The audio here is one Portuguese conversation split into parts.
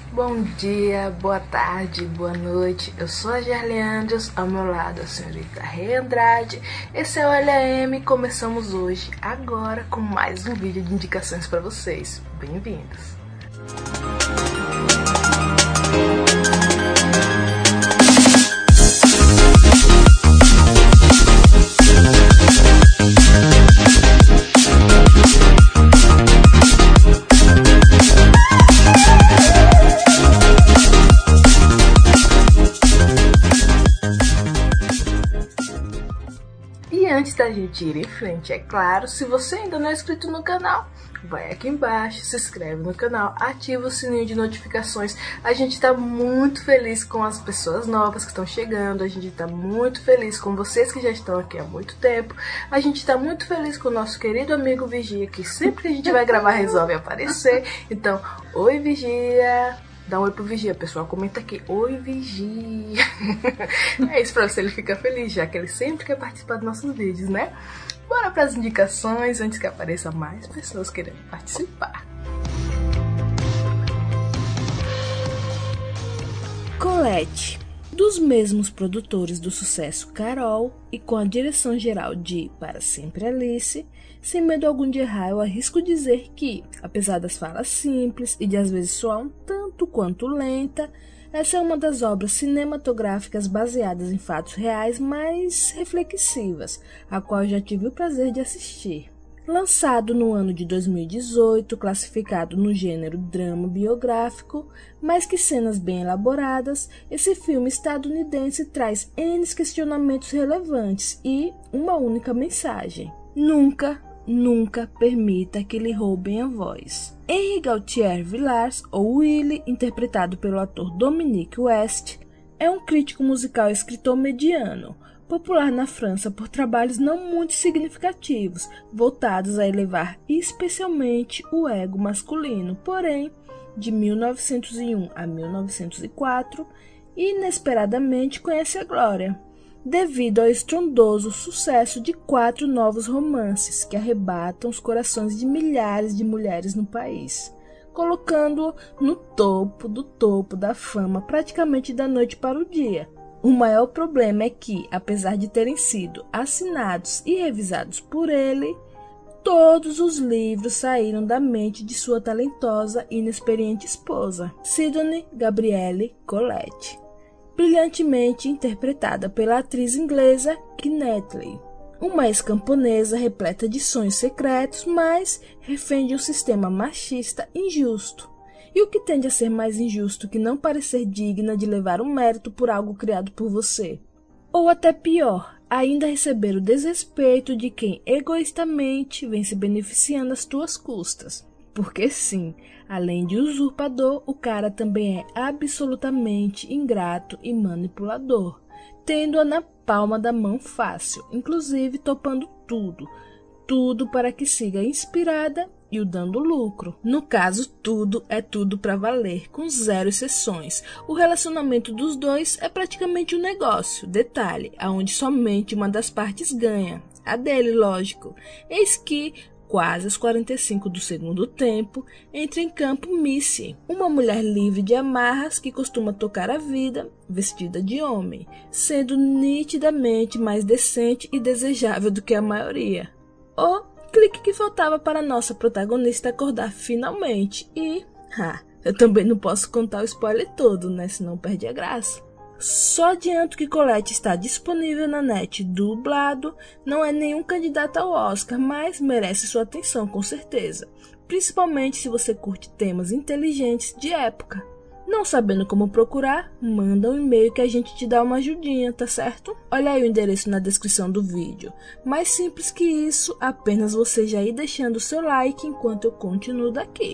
Bom dia, boa tarde, boa noite. Eu sou a Gerli Andrews, ao meu lado a senhorita Rei Andrade. Esse é o LAM e começamos hoje, agora, com mais um vídeo de indicações para vocês. Bem-vindos! Antes da gente ir em frente, é claro, se você ainda não é inscrito no canal, vai aqui embaixo, se inscreve no canal, ativa o sininho de notificações. A gente está muito feliz com as pessoas novas que estão chegando, a gente está muito feliz com vocês que já estão aqui há muito tempo, a gente está muito feliz com o nosso querido amigo Vigia, que sempre que a gente vai gravar resolve aparecer. Então, oi Vigia! Dá um oi pro Vigia, pessoal. Comenta aqui. Oi, Vigia. É isso, pra ver se ele fica feliz, já que ele sempre quer participar dos nossos vídeos, né? Bora pras indicações, antes que apareçam mais pessoas querendo participar. Colette, dos mesmos produtores do sucesso Carol e com a direção geral de Para Sempre Alice, sem medo algum de errar, eu arrisco dizer que, apesar das falas simples e de às vezes soar um tanto quanto lenta, essa é uma das obras cinematográficas baseadas em fatos reais mais reflexivas, a qual eu já tive o prazer de assistir. Lançado no ano de 2018, classificado no gênero drama biográfico, mais que cenas bem elaboradas, esse filme estadunidense traz N questionamentos relevantes e uma única mensagem: Nunca permita que lhe roubem a voz. Henri Gauthier Villars, ou Willy, interpretado pelo ator Dominique West, é um crítico musical e escritor mediano, popular na França por trabalhos não muito significativos, voltados a elevar especialmente o ego masculino. Porém, de 1901 a 1904, inesperadamente conhece a glória, devido ao estrondoso sucesso de 4 novos romances que arrebatam os corações de milhares de mulheres no país, colocando-o no topo do topo da fama praticamente da noite para o dia. O maior problema é que, apesar de terem sido assinados e revisados por ele, todos os livros saíram da mente de sua talentosa e inexperiente esposa, Sidonie Gabrielle Colette, brilhantemente interpretada pela atriz inglesa Knightley, uma ex-camponesa repleta de sonhos secretos, mas refém de um sistema machista injusto. E o que tende a ser mais injusto que não parecer digna de levar o mérito por algo criado por você? Ou até pior, ainda receber o desrespeito de quem egoístamente vem se beneficiando às tuas custas. Porque sim, além de usurpador, o cara também é absolutamente ingrato e manipulador, tendo-a na palma da mão fácil, inclusive topando tudo para que siga inspirada e o dando lucro. No caso, tudo é tudo para valer, com 0 exceções. O relacionamento dos dois é praticamente um negócio, detalhe, aonde somente uma das partes ganha, a dele, lógico. Eis que, quase aos 45 do segundo tempo, entra em campo Missy, uma mulher livre de amarras que costuma tocar a vida, vestida de homem, sendo nitidamente mais decente e desejável do que a maioria. O clique que faltava para nossa protagonista acordar finalmente e... eu também não posso contar o spoiler todo, né? Senão perde a graça. Só adianto que Colette está disponível na net dublado, não é nenhum candidato ao Oscar, mas merece sua atenção com certeza, principalmente se você curte temas inteligentes de época. Não sabendo como procurar, manda um e-mail que a gente te dá uma ajudinha, tá certo? Olha aí o endereço na descrição do vídeo. Mais simples que isso, apenas você já ir deixando o seu like enquanto eu continuo daqui.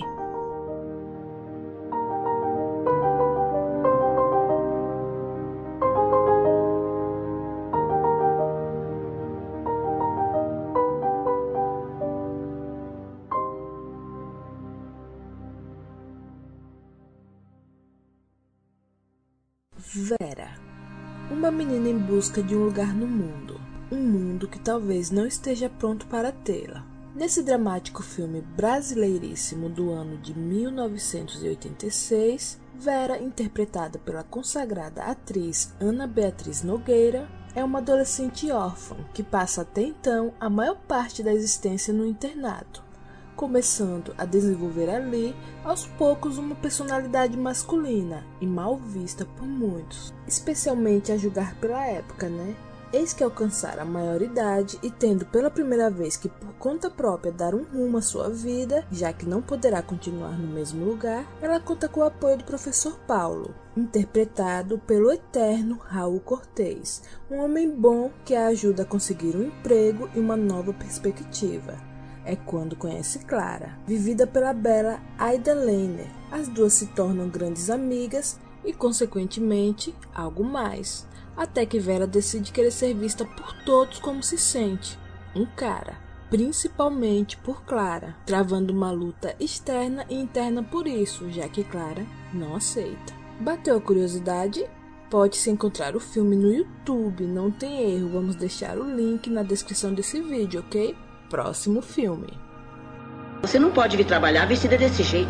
Vera, uma menina em busca de um lugar no mundo, um mundo que talvez não esteja pronto para tê-la. Nesse dramático filme brasileiríssimo do ano de 1986, Vera, interpretada pela consagrada atriz Ana Beatriz Nogueira, é uma adolescente órfã que passa até então a maior parte da existência no internato, começando a desenvolver ali, aos poucos, uma personalidade masculina e mal vista por muitos, especialmente a julgar pela época, né? Eis que alcançar a maioridade e tendo pela primeira vez que por conta própria dar um rumo à sua vida, já que não poderá continuar no mesmo lugar, ela conta com o apoio do professor Paulo, interpretado pelo eterno Raul Cortez, um homem bom que a ajuda a conseguir um emprego e uma nova perspectiva. É quando conhece Clara, vivida pela bela Aida Leiner. As duas se tornam grandes amigas e, consequentemente, algo mais. Até que Vera decide querer ser vista por todos como se sente, um cara, principalmente por Clara, travando uma luta externa e interna por isso, já que Clara não aceita. Bateu a curiosidade? Pode-se encontrar o filme no YouTube, não tem erro, vamos deixar o link na descrição desse vídeo, ok? Próximo filme. Você não pode vir trabalhar vestida desse jeito.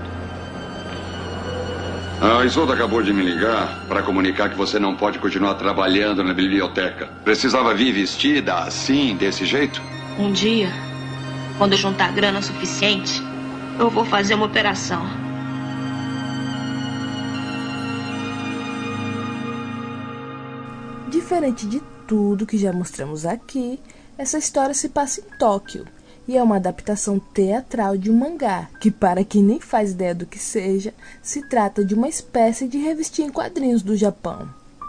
A Isolda acabou de me ligar para comunicar que você não pode continuar trabalhando na biblioteca. Precisava vir vestida assim, desse jeito? Um dia, quando eu juntar grana suficiente, eu vou fazer uma operação. Diferente de tudo que já mostramos aqui, essa história se passa em Tóquio e é uma adaptação teatral de um mangá, que para quem nem faz ideia do que seja, se trata de uma espécie de revistinha em quadrinhos do Japão.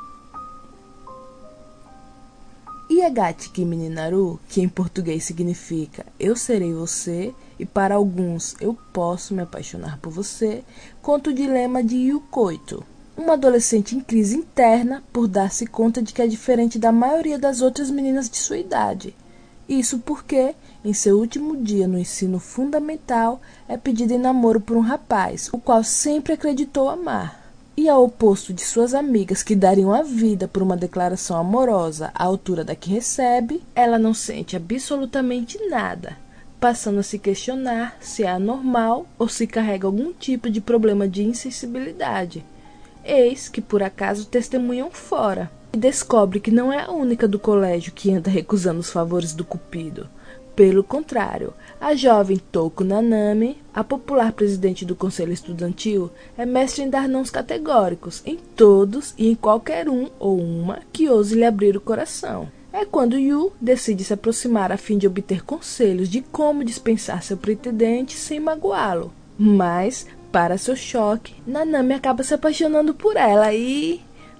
Iagati Kimi ni Naru, que em português significa Eu Serei Você, e para alguns Eu Posso Me Apaixonar por Você, conta o dilema de Yu Koito, uma adolescente em crise interna por dar-se conta de que é diferente da maioria das outras meninas de sua idade. Isso porque, em seu último dia no ensino fundamental, é pedida em namoro por um rapaz, o qual sempre acreditou amar. E ao oposto de suas amigas que dariam a vida por uma declaração amorosa à altura da que recebe, ela não sente absolutamente nada, passando a se questionar se é anormal ou se carrega algum tipo de problema de insensibilidade. Eis que por acaso testemunham fora e descobre que não é a única do colégio que anda recusando os favores do Cupido. Pelo contrário, a jovem Toko Nanami, a popular presidente do conselho estudantil, é mestre em dar nãos categóricos em todos e em qualquer um ou uma que ouse lhe abrir o coração. É quando Yu decide se aproximar a fim de obter conselhos de como dispensar seu pretendente sem magoá-lo. Mas, para seu choque, Nanami acaba se apaixonando por ela e...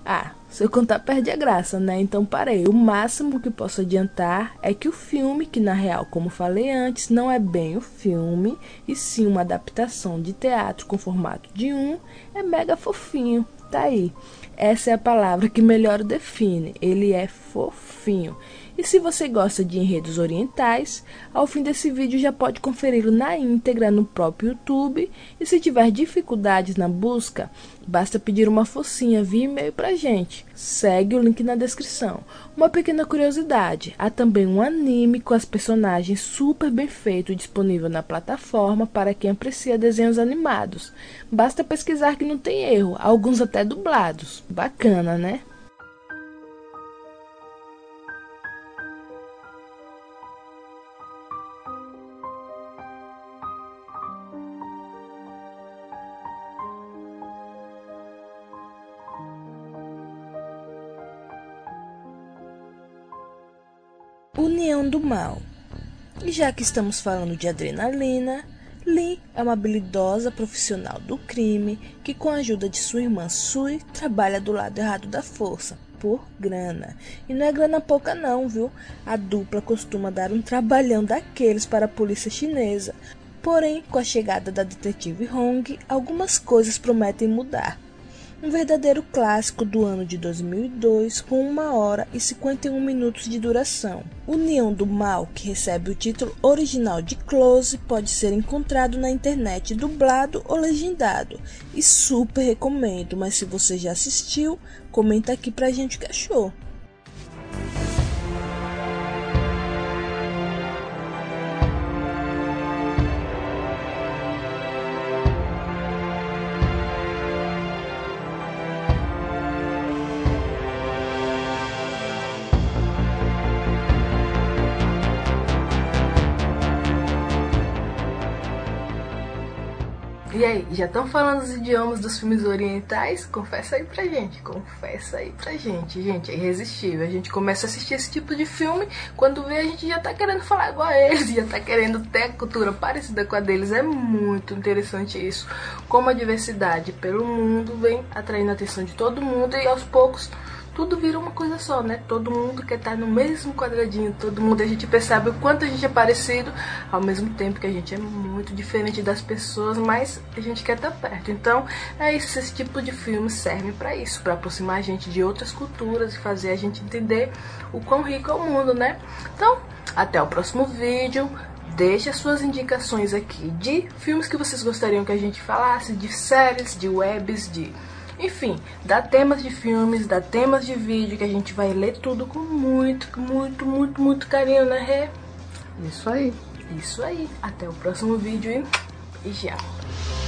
se eu contar perde a graça, né? Então parei. O máximo que posso adiantar é que o filme, que na real, como falei antes, não é bem o filme, e sim uma adaptação de teatro com formato de é mega fofinho. Tá aí. Essa é a palavra que melhor o define. Ele é fofinho. E se você gosta de enredos orientais, ao fim desse vídeo já pode conferi-lo na íntegra no próprio YouTube. E se tiver dificuldades na busca, basta pedir uma focinha via e-mail pra gente. Segue o link na descrição. Uma pequena curiosidade, há também um anime com as personagens super bem feito disponível na plataforma para quem aprecia desenhos animados. Basta pesquisar que não tem erro, alguns até dublados. Bacana, né? União do Mal. E já que estamos falando de adrenalina, Lee é uma habilidosa profissional do crime que, com a ajuda de sua irmã Sui, trabalha do lado errado da força, por grana. E não é grana pouca não, viu? A dupla costuma dar um trabalhão daqueles para a polícia chinesa. Porém, com a chegada da detetive Hong, algumas coisas prometem mudar. Um verdadeiro clássico do ano de 2002, com 1 hora e 51 minutos de duração. União do Mal, que recebe o título original de Close, pode ser encontrado na internet dublado ou legendado. E super recomendo, mas se você já assistiu, comenta aqui pra gente o que achou. E aí, já estão falando os idiomas dos filmes orientais? Confessa aí pra gente, confessa aí pra gente. Gente, é irresistível. A gente começa a assistir esse tipo de filme, quando vê a gente já tá querendo falar igual a eles, já tá querendo ter a cultura parecida com a deles. É muito interessante isso. Como a diversidade pelo mundo vem atraindo a atenção de todo mundo e aos poucos tudo vira uma coisa só, né? Todo mundo quer estar no mesmo quadradinho, todo mundo, a gente percebe o quanto a gente é parecido, ao mesmo tempo que a gente é muito diferente das pessoas, mas a gente quer estar perto. Então, é isso, esse tipo de filme serve para isso, para aproximar a gente de outras culturas e fazer a gente entender o quão rico é o mundo, né? Então, até o próximo vídeo. Deixe as suas indicações aqui de filmes que vocês gostariam que a gente falasse, de séries, de webs, enfim, dá temas de filmes, dá temas de vídeo, que a gente vai ler tudo com muito carinho, né, Rê? Isso aí. Isso aí. Até o próximo vídeo e já.